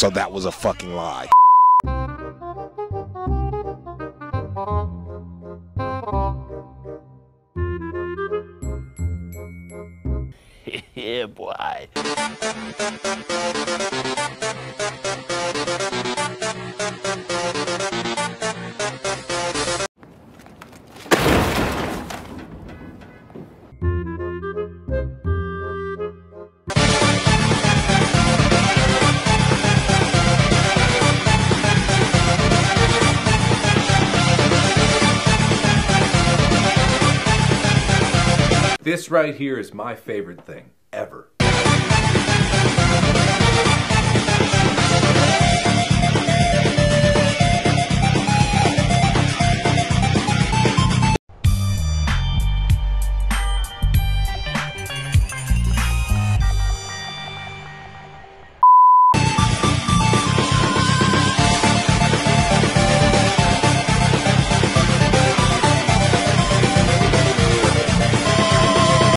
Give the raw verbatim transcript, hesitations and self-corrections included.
So that was a fucking lie. Yeah, boy. This right here is my favorite thing ever.